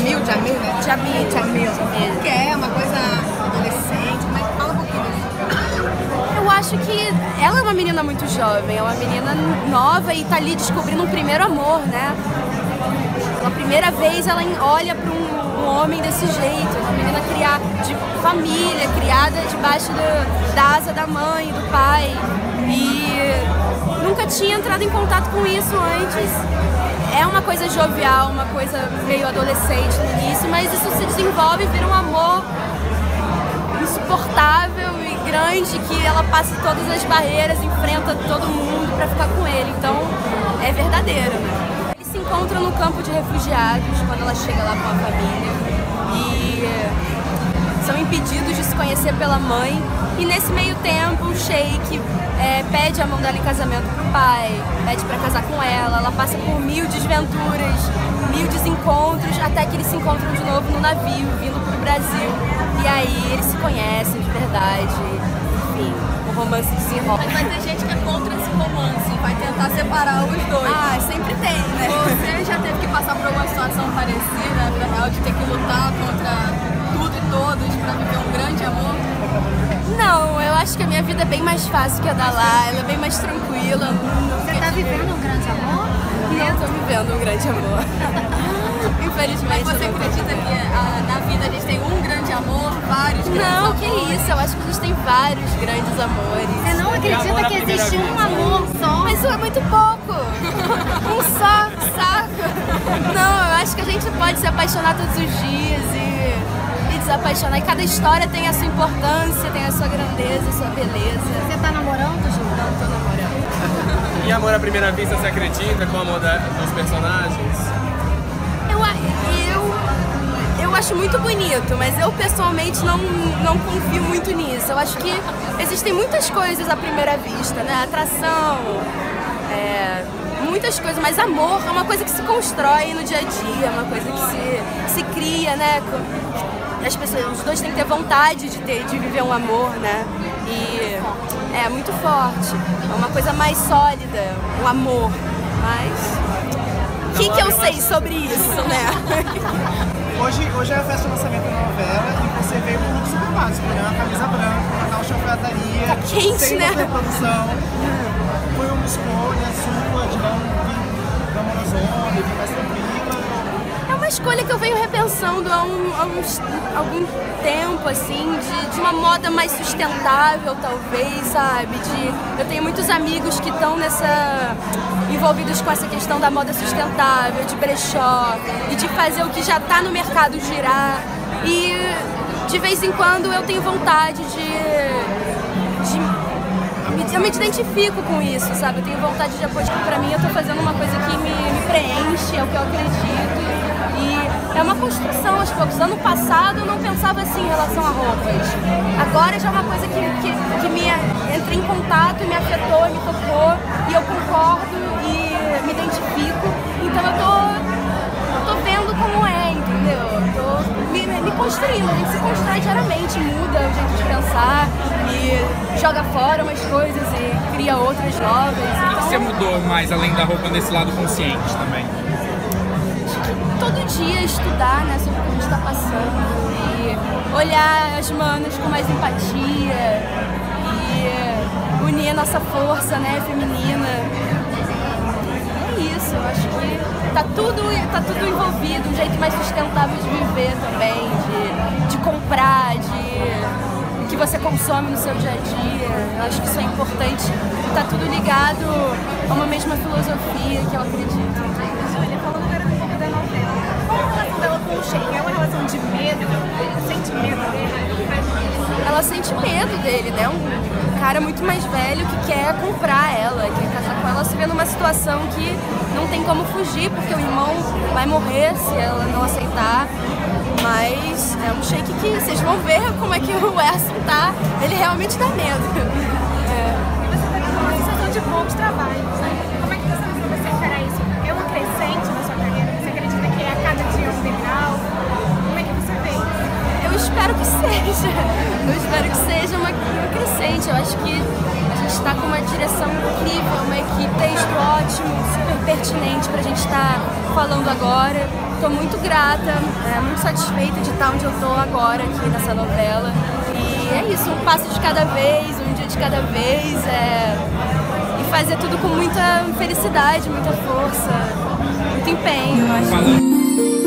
Jamil, né? Jamil. Que é uma coisa adolescente, mas fala um pouquinho disso. Eu acho que ela é uma menina muito jovem, é uma menina nova e tá ali descobrindo um primeiro amor, né? Pela primeira vez ela olha para um homem desse jeito, uma menina de família, criada debaixo da asa da mãe, do pai, e nunca tinha entrado em contato com isso antes. É uma coisa jovial, uma coisa meio adolescente no início, mas isso se desenvolve e vira um amor insuportável e grande, que ela passa todas as barreiras, enfrenta todo mundo para ficar com ele. Então é verdadeiro, né? Eles se encontram no campo de refugiados quando ela chega lá com a família e são impedidos de se conhecer pela mãe, e nesse meio tempo o Sheik pede a mão dela em casamento pro pai, pede pra casar com ela passa por 1000 desventuras, 1000 desencontros, até que eles se encontram de novo no navio, vindo pro Brasil, e aí eles se conhecem de verdade, enfim, o romance desenrola. Mas vai ter gente que é contra esse romance, vai tentar separar os dois. Ah, sempre tem, né? Você já teve que passar por alguma situação parecida na vida real, de ter que lutar contra tudo e todos pra viver um grande amor? Não, eu acho que a minha vida é bem mais fácil que a da lá, ela é bem mais tranquila. Você tá vivendo um grande amor? Não tô vivendo um grande amor. Infelizmente. Mas você acredita que na vida a gente tem um grande amor, vários grandes amores? Não, que isso, eu acho que a gente tem vários grandes amores. Você não acredita que existe um amor só? Mas isso é muito pouco. Um só, saco. Não, eu acho que a gente pode se apaixonar todos os dias e desapaixonar. E cada história tem a sua importância, tem a sua grandeza, a sua beleza. Você tá namorando, Ju? Não tô namorando. E amor à primeira vista, você acredita com o amor dos personagens? Eu acho muito bonito, mas eu pessoalmente não confio muito nisso. Eu acho que existem muitas coisas à primeira vista, né? Atração, muitas coisas, mas amor é uma coisa que se constrói no dia a dia, é uma coisa que se cria, né? As pessoas, os dois têm que ter vontade de viver um amor, né? E é muito forte, é uma coisa mais sólida, o amor, mas o que eu sei sobre isso, né? Hoje é a festa de lançamento da novela e você veio com um look super básico, né? Uma camisa branca, uma calça alfaiataria, tá quente, sem né? produção. Foi uma escolha sua de não vir glamourzona, de vir mais tranquila? É uma escolha que eu venho repensando há algum tempo, assim, de uma moda mais sustentável, talvez, sabe? Eu tenho muitos amigos que estão envolvidos com essa questão da moda sustentável, de brechó, e de fazer o que já está no mercado girar. E de vez em quando eu tenho vontade eu me identifico com isso, sabe? Eu tenho vontade de apoio, pra mim eu tô fazendo uma coisa que me preenche, é o que eu acredito. E é uma construção aos poucos. Ano passado eu não pensava assim em relação a roupas. Agora já é uma coisa que me entra em contato, me afetou, me tocou, e eu concordo e me identifico. Então eu tô vendo como é, entendeu? Eu tô me construindo, a gente se constrói diariamente, muda o jeito de pensar e joga fora umas coisas e cria outras novas. Então, você mudou mais além da roupa nesse lado consciente também? Todo dia estudar, né, sobre o que a gente está passando e olhar as manas com mais empatia e unir a nossa força, né, feminina. É isso, eu acho que tá tudo envolvido, um jeito mais sustentável de viver também, de comprar, o que você consome no seu dia a dia. Eu acho que isso é importante. Tá tudo ligado a uma mesma filosofia que eu acredito. Olha, falando agora um pouco da novela, qual a relação dela com o Sheik? É uma relação de medo? Sente medo dele? Ela sente medo dele, né? Um cara muito mais velho que quer comprar ela, quer casar com ela. Ela se vê numa situação que não tem como fugir, porque o irmão vai morrer se ela não aceitar. Mas é um Sheik que vocês vão ver como é que o Erson tá. Ele realmente dá medo. E você tá numa sensação de bons trabalhos, né? Como é que você encara isso? É uma crescente na sua carreira? Você acredita que a cada dia é um degrau? Como é que você vê isso? Eu espero que seja. Eu espero que seja uma crescente. Eu acho que a gente está com uma direção incrível, uma equipe, texto ótimo, super pertinente pra gente estar falando agora. Tô muito grata, muito satisfeita de estar onde eu tô agora aqui nessa novela. E é isso, um passo de cada vez, um dia de cada vez, e fazer tudo com muita felicidade, muita força, muito empenho. Acho.